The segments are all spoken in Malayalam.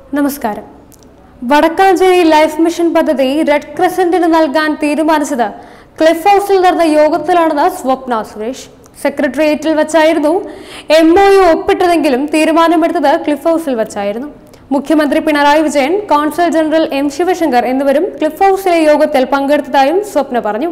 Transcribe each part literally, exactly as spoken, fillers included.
നമസ്കാരം. വടക്കാഞ്ചേരി ലൈഫ് മിഷൻ പദ്ധതി റെഡ് ക്രസന്റിന് നൽകാൻ തീരുമാനിച്ചത് ക്ലിഫ് ഹൗസിൽ നടന്ന യോഗത്തിലാണെന്ന് സ്വപ്ന സുരേഷ്. സെക്രട്ടേറിയറ്റിൽ വെച്ചായിരുന്നു എം ഒ യു ഒപ്പിട്ടതെങ്കിലും തീരുമാനമെടുത്തത് ക്ലിഫ് ഹൗസിൽ വെച്ചായിരുന്നു. മുഖ്യമന്ത്രി Pinarayi Vijayan, consul general M Sivasankar എന്നിവരും ക്ലിഫ് ഹൗസിലെ യോഗത്തിൽ പങ്കെടുത്തതായും സ്വപ്ന പറഞ്ഞു.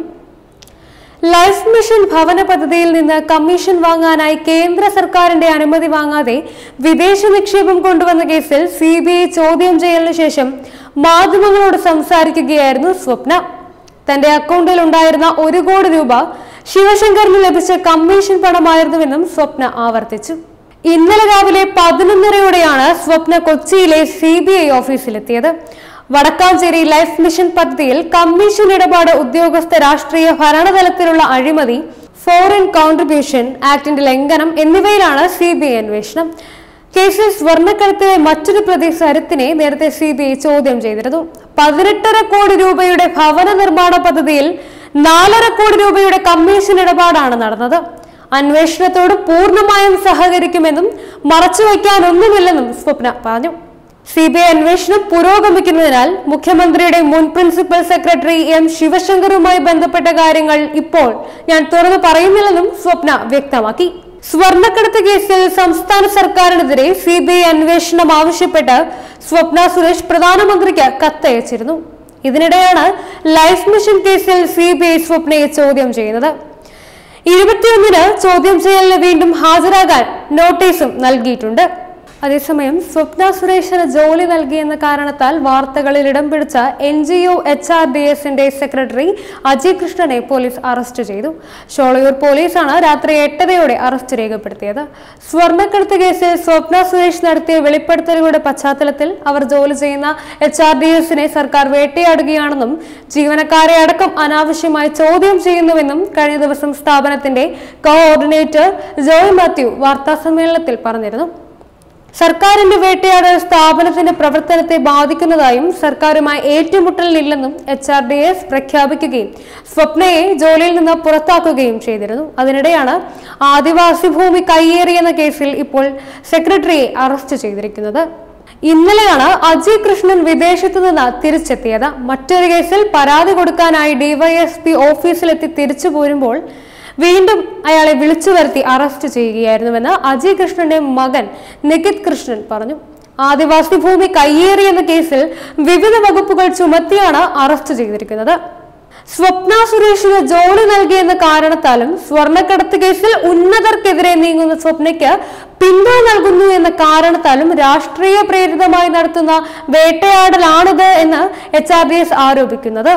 ലൈഫ് മിഷൻ ഭവന പദ്ധതിയിൽ നിന്ന് കമ്മീഷൻ വാങ്ങാനായി കേന്ദ്ര സർക്കാരിന്റെ അനുമതി വാങ്ങാതെ വിദേശ നിക്ഷേപം കൊണ്ടുവന്ന കേസിൽ സി ബി ഐ ചോദ്യം ചെയ്യലിന് ശേഷം മാധ്യമങ്ങളോട് സംസാരിക്കുകയായിരുന്നു സ്വപ്ന. തന്റെ അക്കൗണ്ടിൽ ഉണ്ടായിരുന്ന ഒരു കോടി രൂപ ശിവശങ്കറിന് ലഭിച്ച കമ്മീഷൻ പണമായിരുന്നുവെന്നും സ്വപ്ന ആവർത്തിച്ചു. ഇന്നലെ രാവിലെ പതിനൊന്നരയോടെയാണ് സ്വപ്ന കൊച്ചിയിലെ സി ബി ഐ ഓഫീസിലെത്തിയത്. വടക്കാഞ്ചേരി ലൈഫ് മിഷൻ പദ്ധതിയിൽ കമ്മീഷൻ ഇടപാട്, ഉദ്യോഗസ്ഥ രാഷ്ട്രീയ ഭരണതലത്തിലുള്ള അഴിമതി, ഫോറിൻ കോൺട്രിബ്യൂഷൻ ആക്ടിന്റെ ലംഘനം എന്നിവയിലാണ് സി ബി ഐ അന്വേഷണം. കേസിൽ സ്വർണ്ണക്കടത്തിലെ മറ്റൊരു പ്രതി സരിത്തിനെ നേരത്തെ സി ബി ഐ ചോദ്യം ചെയ്തിരുന്നു. പതിനെട്ടര കോടി രൂപയുടെ ഭവന നിർമ്മാണ പദ്ധതിയിൽ നാലര കോടി രൂപയുടെ കമ്മീഷൻ ഇടപാടാണ് നടന്നത്. അന്വേഷണത്തോട് പൂർണ്ണമായും സഹകരിക്കുമെന്നും മറച്ചുവെക്കാനൊന്നുമില്ലെന്നും സ്വപ്ന പറഞ്ഞു. സി ബി ഐ അന്വേഷണം പുരോഗമിക്കുന്നതിനാൽ മുഖ്യമന്ത്രിയുടെ മുൻ പ്രിൻസിപ്പൽ സെക്രട്ടറി എം ശിവശങ്കറുമായി ബന്ധപ്പെട്ട കാര്യങ്ങൾ ഇപ്പോൾ ഞാൻ തുറന്നു പറയുന്നില്ലെന്നും സ്വപ്ന വ്യക്തമാക്കി. സ്വർണ്ണക്കടത്ത് കേസിൽ സംസ്ഥാന സർക്കാരിനെതിരെ സി ബി ഐ അന്വേഷണം ആവശ്യപ്പെട്ട് സ്വപ്ന സുരേഷ് പ്രധാനമന്ത്രിക്ക് കത്തയച്ചിരുന്നു. ഇതിനിടെയാണ് ലൈഫ് മിഷൻ കേസിൽ സി ബി ഐ സ്വപ്നയെ ചോദ്യം ചെയ്യുന്നത്. ഇരുപത്തിയൊന്നിന് ചോദ്യം ചെയ്യലിന് വീണ്ടും ഹാജരാകാൻ നോട്ടീസും നൽകിയിട്ടുണ്ട്. അതേസമയം സ്വപ്ന സുരേഷിന് ജോലി നൽകിയെന്ന കാരണത്താൽ വാർത്തകളിൽ ഇടം പിടിച്ച N G O H R D എസിന്റെ സെക്രട്ടറി അജയ് കൃഷ്ണനെ പോലീസ് അറസ്റ്റ് ചെയ്തു. ഷോളയൂർ പോലീസാണ് രാത്രി എട്ടരയോടെ അറസ്റ്റ് രേഖപ്പെടുത്തിയത്. സ്വർണ്ണക്കടത്ത് കേസിൽ സ്വപ്ന സുരേഷ് നടത്തിയ വെളിപ്പെടുത്തലുകളുടെ പശ്ചാത്തലത്തിൽ അവർ ജോലി ചെയ്യുന്ന എച്ച് ആർ ഡി എസിനെ സർക്കാർ വേട്ടയാടുകയാണെന്നും ജീവനക്കാരെ അടക്കം അനാവശ്യമായി ചോദ്യം ചെയ്യുന്നുവെന്നും കഴിഞ്ഞ ദിവസം സ്ഥാപനത്തിന്റെ കോഓർഡിനേറ്റർ ജോയ് മാത്യു വാർത്താ സമ്മേളനത്തിൽ പറഞ്ഞിരുന്നു. സർക്കാരിന്റെ വേട്ടയാടൽ സ്ഥാപനത്തിന്റെ പ്രവർത്തനത്തെ ബാധിക്കുന്നതായും സർക്കാരുമായി ഏറ്റുമുട്ടലില്ലെന്നും എച്ച് ആർ ഡി എസ് പ്രഖ്യാപിക്കുകയും സ്വപ്നയെ ജോലിയിൽ നിന്ന് പുറത്താക്കുകയും ചെയ്തിരുന്നു. അതിനിടെയാണ് ആദിവാസി ഭൂമി കയ്യേറിയെന്ന കേസിൽ ഇപ്പോൾ സെക്രട്ടറിയെ അറസ്റ്റ് ചെയ്തിരിക്കുന്നത്. ഇന്നലെയാണ് അജയ് കൃഷ്ണൻ വിദേശത്തു നിന്ന് തിരിച്ചെത്തിയത്. മറ്റൊരു കേസിൽ പരാതി കൊടുക്കാനായി ഡിവൈഎസ്പി ഓഫീസിലെത്തി തിരിച്ചു പോരുമ്പോൾ വീണ്ടും അയാളെ വിളിച്ചു വരുത്തി അറസ്റ്റ് ചെയ്യുകയായിരുന്നുവെന്ന് അജയ് കൃഷ്ണന്റെ മകൻ നികിത് കൃഷ്ണൻ പറഞ്ഞു. ആദിവാസി ഭൂമി കയ്യേറിയെന്ന കേസിൽ വിവിധ വകുപ്പുകൾ ചുമത്തിയാണ് അറസ്റ്റ് ചെയ്തിരിക്കുന്നത്. സ്വപ്ന സുരേഷിന് ജോലി നൽകിയെന്ന കാരണത്താലും സ്വർണ്ണക്കടത്ത് കേസിൽ ഉന്നതർക്കെതിരെ നീങ്ങുന്ന സ്വപ്നയ്ക്ക് പിന്തുണ നൽകുന്നു എന്ന കാരണത്താലും രാഷ്ട്രീയ പ്രേരിതമായി നടത്തുന്ന വേട്ടയാടലാണിത് എന്ന് എച്ച് ആർ ഡി എസ് ആരോപിക്കുന്നത്.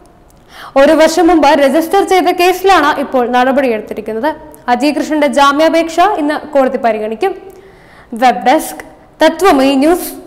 ഒരു വർഷം മുമ്പ് രജിസ്റ്റർ ചെയ്ത കേസിലാണ് ഇപ്പോൾ നടപടിയെടുത്തിരിക്കുന്നത്. അജയ് കൃഷ്ണന്റെ ജാമ്യാപേക്ഷ ഇന്ന് കോടതി പരിഗണിക്കും. Web desk Tatwamayi news.